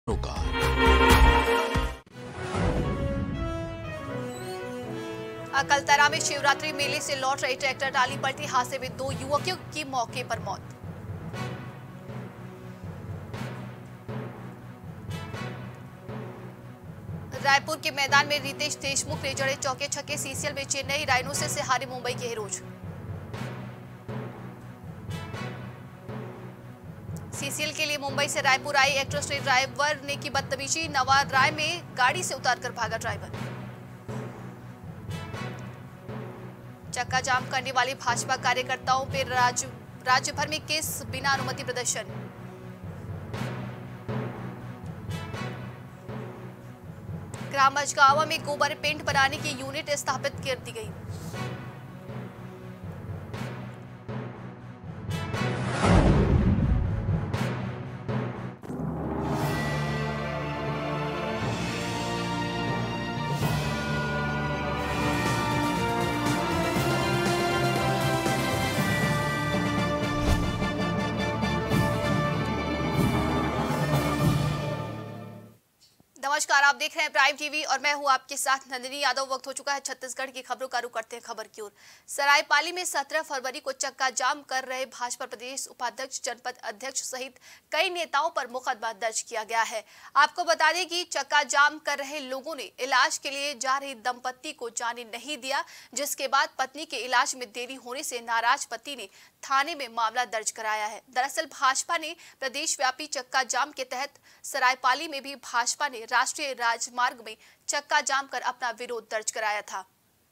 का। अकलतरा में शिवरात्रि मेले से लौट रही ट्रैक्टर टाली पलटी, हादसे में 2 युवकों की मौके पर मौत। रायपुर के मैदान में रितेश देशमुख ने जड़े चौके छक्के, सीसीएल में चेन्नई राइनोसेस से हारे मुंबई के हीरोज। सीसीएल के लिए मुंबई से रायपुर आई एक्ट्रेस ने ड्राइवर ने की बदतमीजी, नवा राय में गाड़ी से उतारकर भागा ड्राइवर। चक्का जाम करने वाले भाजपा कार्यकर्ताओं पर राज्य भर में केस, बिना अनुमति प्रदर्शन। ग्राम मझगावा में गोबर पेंट बनाने की यूनिट स्थापित कर दी गई। नमस्कार, आप देख रहे हैं प्राइम टीवी और मैं हूं आपके साथ नंदिनी यादव। वक्त हो चुका है छत्तीसगढ़ की खबरों का रुख करते हैं खबर की ओर। सरायपाली में 17 फरवरी को चक्का जाम कर रहे भाजपा प्रदेश उपाध्यक्ष, जनपद अध्यक्ष सहित कई नेताओं पर मुकदमा दर्ज किया गया है। आपको बता दें कि चक्का जाम कर रहे लोगों ने इलाज के लिए जा रही दंपत्ति को जाने नहीं दिया, जिसके बाद पत्नी के इलाज में देरी होने से नाराज पति ने थाने में मामला दर्ज कराया है। दरअसल भाजपा ने प्रदेश व्यापी चक्का जाम के तहत सरायपाली में भी भाजपा ने राष्ट्रीय राजमार्ग में चक्का जाम कर अपना विरोध दर्ज कराया था।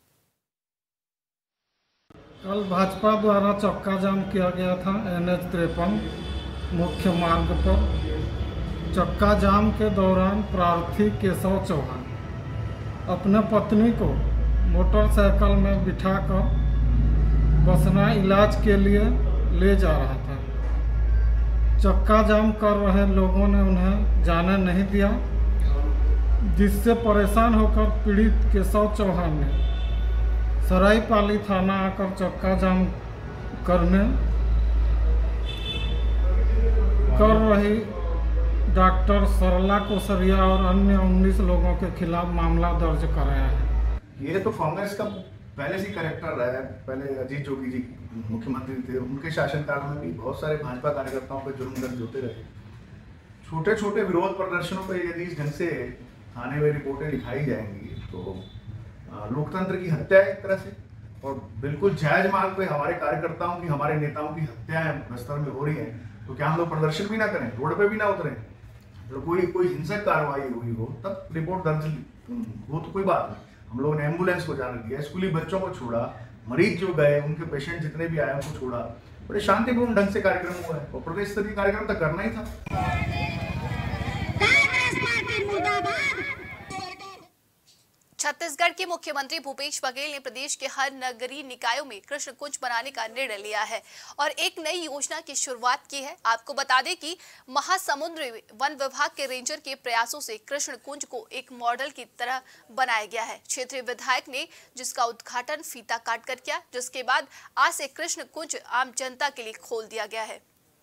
कल भाजपा द्वारा चक्का जाम किया गया था NH 53 मुख्य मार्ग पर। चक्का जाम के दौरान प्रार्थी केशव चौहान अपने पत्नी को मोटरसाइकिल में बिठाकर बसना इलाज के लिए ले जा रहा था। चक्का जाम कर रहे लोगों ने उन्हें जाने नहीं दिया, जिससे परेशान होकर पीड़ित केशव चौहान ने सरायपाली थाना आकर चक्का जाम कर रही डॉक्टर सरला कोसरिया और अन्य 19 लोगों के खिलाफ मामला दर्ज कराया है। ये तो कांग्रेस का पहले से कैरेक्टर रहा है। पहले अजीत जोगी जी मुख्यमंत्री थे, उनके शासनकाल में भी बहुत सारे भाजपा कार्यकर्ताओं पर जुर्म दर्ज होते रहे। छोटे छोटे विरोध प्रदर्शनों पर यदि इस ढंग से थाने में रिपोर्टें लिखाई जाएंगी तो लोकतंत्र की हत्या है एक तरह से, और बिल्कुल जायज मार्ग पे हमारे कार्यकर्ताओं की, हमारे नेताओं की हत्याएं बस्तर में हो रही हैं। तो क्या हम लोग प्रदर्शन भी ना करें, रोड पे भी ना उतरें? तो कोई हिंसक कार्रवाई हुई हो तब रिपोर्ट दर्ज हो तो कोई बात नहीं। हम लोगों ने एम्बुलेंस को जाने दिया, स्कूली बच्चों को छोड़ा, मरीज जो गए उनके पेशेंट जितने भी आए उनको छोड़ा। बड़े शांतिपूर्ण ढंग से कार्यक्रम हुआ है और प्रदेश स्तरीय कार्यक्रम तो करना ही था। छत्तीसगढ़ के मुख्यमंत्री भूपेश बघेल ने प्रदेश के हर नगरीय निकायों में कृष्ण कुंज बनाने का निर्णय लिया है और एक नई योजना की शुरुआत की है। आपको बता दें कि महासमुंद वन विभाग के रेंजर के प्रयासों से कृष्ण कुंज को एक मॉडल की तरह बनाया गया है। क्षेत्रीय विधायक ने जिसका उद्घाटन फीता काट कर किया, जिसके बाद आज से कृष्ण कुंज आम जनता के लिए खोल दिया गया है।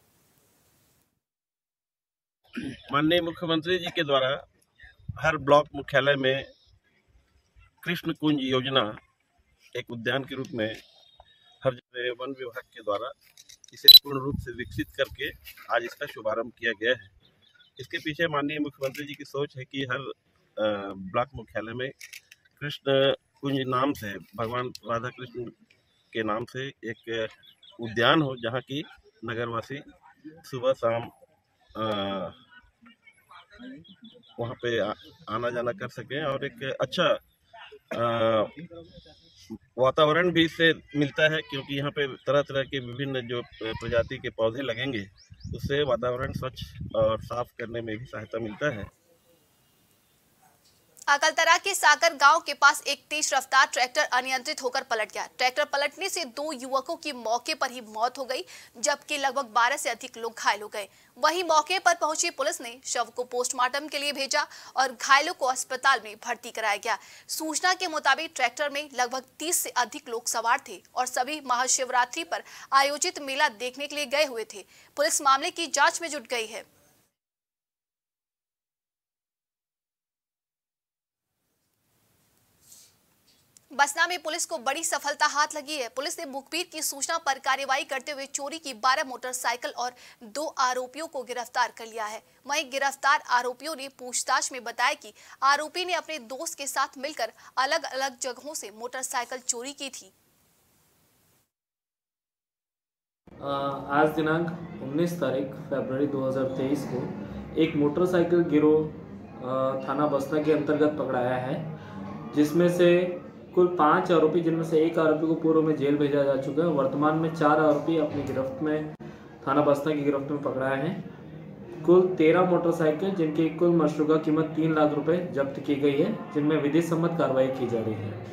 माननीय मुख्यमंत्री जी के द्वारा हर ब्लॉक मुख्यालय में कृष्ण कुंज योजना एक उद्यान के रूप में हर जगह वन विभाग के द्वारा इसे पूर्ण रूप से विकसित करके आज इसका शुभारंभ किया गया है। इसके पीछे माननीय मुख्यमंत्री जी की सोच है कि हर ब्लॉक मुख्यालय में कृष्ण कुंज नाम से, भगवान राधा कृष्ण के नाम से एक उद्यान हो, जहाँ की नगरवासी सुबह शाम वहाँ पे आना जाना कर सकें और एक अच्छा वातावरण भी इससे मिलता है, क्योंकि यहाँ पे तरह तरह के विभिन्न जो प्रजाति के पौधे लगेंगे उससे वातावरण स्वच्छ और साफ करने में भी सहायता मिलता है। अकलतरा के सागर गांव के पास एक तेज रफ्तार ट्रैक्टर अनियंत्रित होकर पलट गया। ट्रैक्टर पलटने से 2 युवकों की मौके पर ही मौत हो गई, जबकि लगभग 12 से अधिक लोग घायल हो गए। वहीं मौके पर पहुंची पुलिस ने शव को पोस्टमार्टम के लिए भेजा और घायलों को अस्पताल में भर्ती कराया गया। सूचना के मुताबिक ट्रैक्टर में लगभग 30 से अधिक लोग सवार थे और सभी महाशिवरात्रि पर आयोजित मेला देखने के लिए गए हुए थे। पुलिस मामले की जाँच में जुट गई है। बसना में पुलिस को बड़ी सफलता हाथ लगी है। पुलिस ने मुखबिर की सूचना पर कार्रवाई करते हुए चोरी की 12 मोटरसाइकिल और 2 आरोपियों को गिरफ्तार कर लिया है। वहीं गिरफ्तार आरोपियों ने पूछताछ में बताया कि आरोपी ने अपने दोस्त के साथ मिलकर अलग अलग जगहों से मोटरसाइकिल चोरी की थी। आज दिनांक 19 तारीख फरवरी 2023 को एक मोटरसाइकिल गिरोह थाना बसना के अंतर्गत पकड़ाया है, जिसमें से कुल 5 आरोपी, जिनमें से एक आरोपी को पूर्व में जेल भेजा जा चुका है। वर्तमान में 4 आरोपी अपनी गिरफ्त में थाना बसना की गिरफ्त में पकड़ाए हैं। कुल 13 मोटरसाइकिल, जिनकी कुल मशरूका कीमत 3 लाख रुपए जब्त की गई है, जिनमें विधि सम्मत कार्रवाई की जा रही है।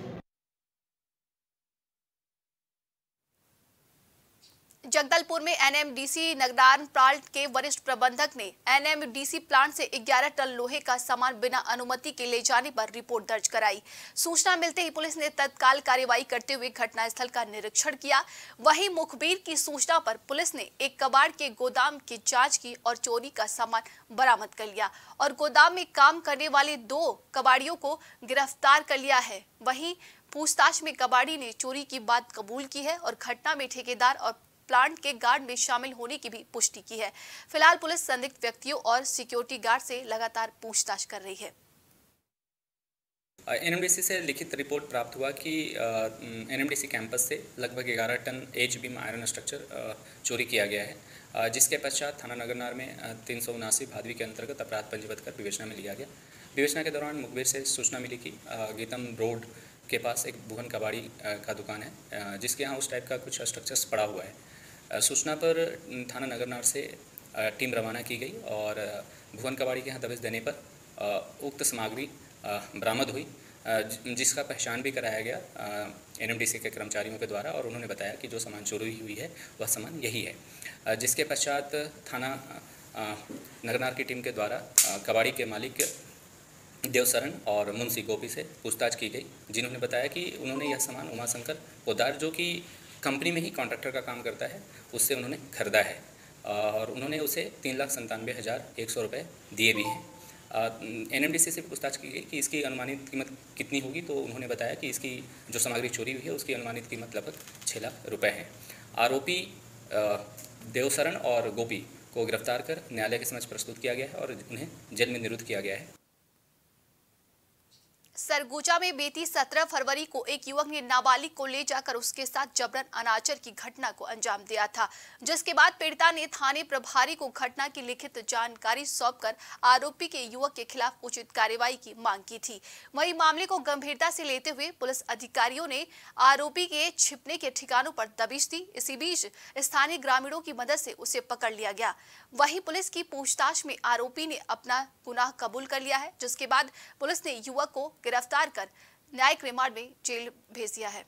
जगदलपुर में एनएमडीसी नगदान प्लांट के वरिष्ठ प्रबंधक ने एनएमडीसी प्लांट से 11 टन लोहे का सामान बिना अनुमति के ले जाने पर रिपोर्ट दर्ज कराई। सूचना मिलते ही पुलिस ने तत्काल कार्रवाई करते हुए घटनास्थल का निरीक्षण किया। वहीं मुखबिर की सूचना पर पुलिस ने एक कबाड़ के गोदाम की जांच की और चोरी का सामान बरामद कर लिया और गोदाम में काम करने वाले 2 कबाड़ियों को गिरफ्तार कर लिया है। वहीं पूछताछ में कबाड़ी ने चोरी की बात कबूल की है और घटना में ठेकेदार और प्लांट के गार्ड में शामिल होने की भी पुष्टि की है। फिलहाल पुलिस संदिग्ध व्यक्तियों और सिक्योरिटी गार्ड से लगातार पूछताछ कर रही है। एनएमडीसी से लिखित रिपोर्ट प्राप्त हुआ कि एनएमडीसी कैंपस से लगभग 11 ton H beam iron structure चोरी किया गया है, जिसके पश्चात थाना नगरनार में 379 भादवी के अंतर्गत अपराध पंजीबद्ध कर विवेचना में लिया गया। विवेचना के दौरान मुखबिर से सूचना मिली कि गीतम रोड के पास एक भुवन कबाड़ी का दुकान है, जिसके यहाँ उस टाइप का कुछ स्ट्रक्चर्स पड़ा हुआ है। सूचना पर थाना नगरनार से टीम रवाना की गई और भुवन कबाड़ी के यहाँ दबिश देने पर उक्त सामग्री बरामद हुई, जिसका पहचान भी कराया गया एनएमडीसी के कर्मचारियों के द्वारा, और उन्होंने बताया कि जो सामान चोरी हुई है वह सामान यही है। जिसके पश्चात थाना नगरनार की टीम के द्वारा कबाड़ी के मालिक देवशरण और मुंशी गोपी से पूछताछ की गई, जिन्होंने बताया कि उन्होंने यह सामान उमाशंकर पोदार, जो कि कंपनी में ही कॉन्ट्रैक्टर का काम करता है, उससे उन्होंने खरीदा है और उन्होंने उसे 3,97,100 रुपये दिए भी हैं। एनएमडीसी से पूछताछ की गई कि इसकी अनुमानित कीमत कितनी होगी, तो उन्होंने बताया कि इसकी जो सामग्री चोरी हुई है उसकी अनुमानित कीमत लगभग 6 लाख रुपये है। आरोपी देवशरण और गोपी को गिरफ्तार कर न्यायालय के समक्ष प्रस्तुत किया गया है और उन्हें जेल में निरुद्ध किया गया है। सरगुजा में बीती 17 फरवरी को एक युवक ने नाबालिग को ले जाकर उसके साथ जबरन अनाचार की घटना को अंजाम दिया था, जिसके बाद पीड़िता ने थाने प्रभारी को घटना की लिखित जानकारी सौंपकर आरोपी के युवक के खिलाफ उचित कार्रवाई की मांग की थी। वहीं मामले को गंभीरता से लेते हुए पुलिस अधिकारियों ने आरोपी के छिपने के ठिकानों पर दबिश दी। इसी बीच स्थानीय ग्रामीणों की मदद से उसे पकड़ लिया गया। वहीं पुलिस की पूछताछ में आरोपी ने अपना गुनाह कबूल कर लिया है, जिसके बाद पुलिस ने युवक को गिरफ्तार कर न्यायिक रिमांड में जेल भेज दिया है।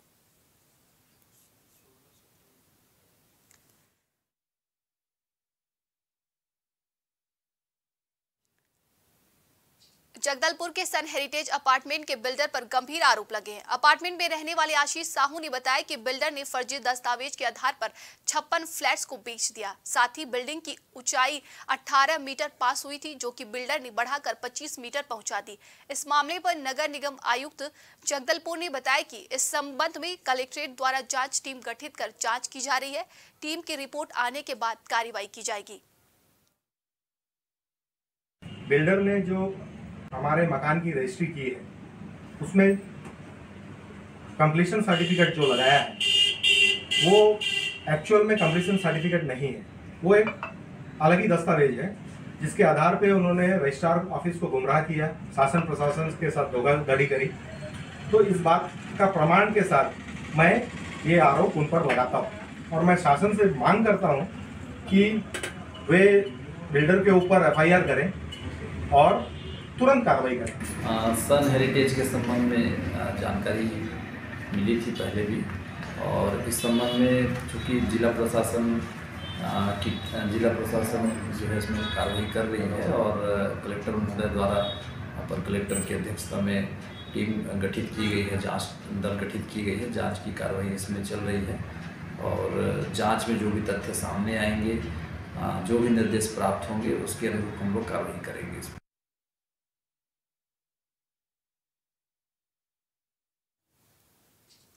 जगदलपुर के सन हेरिटेज अपार्टमेंट के बिल्डर पर गंभीर आरोप लगे हैं। अपार्टमेंट में रहने वाले आशीष साहू ने बताया कि बिल्डर ने फर्जी दस्तावेज के आधार पर 56 फ्लैट्स को बेच दिया। साथ ही बिल्डिंग की ऊंचाई 18 मीटर पास हुई थी, जो कि बिल्डर ने बढ़ाकर 25 मीटर पहुंचा दी। इस मामले पर नगर निगम आयुक्त जगदलपुर ने बताया कि इस संबंध में कलेक्ट्रेट द्वारा जाँच टीम गठित कर जाँच की जा रही है। टीम की रिपोर्ट आने के बाद कार्रवाई की जाएगी। बिल्डर ने जो हमारे मकान की रजिस्ट्री की है, उसमें कंप्लीशन सर्टिफिकेट जो लगाया है वो एक्चुअल में कंप्लीशन सर्टिफिकेट नहीं है, वो एक अलग ही दस्तावेज है, जिसके आधार पे उन्होंने रजिस्ट्रार ऑफिस को गुमराह किया, शासन प्रशासन के साथ धोखाधड़ी करी। तो इस बात का प्रमाण के साथ मैं ये आरोप उन पर लगाता हूँ और मैं शासन से मांग करता हूँ कि वे बिल्डर के ऊपर FIR करें और तुरंत कार्रवाई करें। सन हेरिटेज के संबंध में जानकारी मिली थी पहले भी, और इस संबंध में चूँकि जिला प्रशासन जो है इसमें कार्रवाई कर रही है और कलेक्टर महोदय द्वारा अपर कलेक्टर की अध्यक्षता में टीम गठित की गई है, जांच दल गठित की गई है, जांच की कार्रवाई इसमें चल रही है और जांच में जो भी तथ्य सामने आएंगे, जो भी निर्देश प्राप्त होंगे, उसके अनुरूप हम लोग कार्रवाई करेंगे।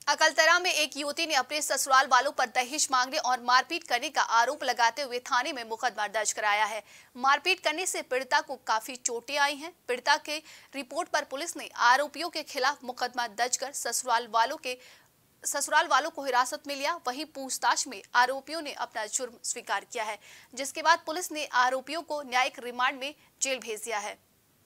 अकलतरा में एक युवती ने अपने ससुराल वालों पर दहेज मांगने और मारपीट करने का आरोप लगाते हुए थाने में मुकदमा दर्ज कराया है। मारपीट करने से पीड़िता को काफी चोटें आई हैं। पीड़िता के रिपोर्ट पर पुलिस ने आरोपियों के खिलाफ मुकदमा दर्ज कर ससुराल वालों को हिरासत में लिया। वहीं पूछताछ में आरोपियों ने अपना जुर्म स्वीकार किया है, जिसके बाद पुलिस ने आरोपियों को न्यायिक रिमांड में जेल भेज दिया है।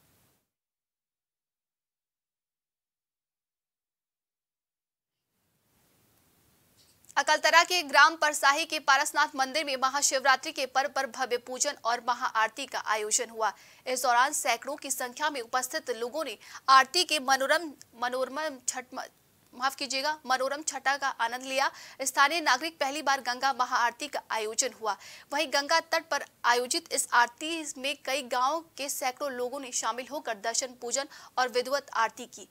अकलतरा के ग्राम परसाही के पारसनाथ मंदिर में महाशिवरात्रि के पर्व पर भव्य पूजन और महाआरती का आयोजन हुआ। इस दौरान सैकड़ों की संख्या में उपस्थित लोगों ने आरती के मनोरम छटा का आनंद लिया। स्थानीय नागरिक पहली बार गंगा महाआरती का आयोजन हुआ। वहीं गंगा तट पर आयोजित इस आरती में कई गांवों के सैकड़ों लोगों ने शामिल होकर दर्शन, पूजन और विधिवत आरती की।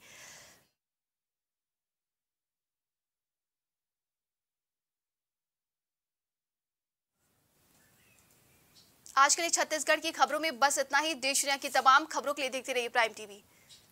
आज के लिए छत्तीसगढ़ की खबरों में बस इतना ही। देश दुनिया की तमाम खबरों के लिए देखते रहिए प्राइम टीवी।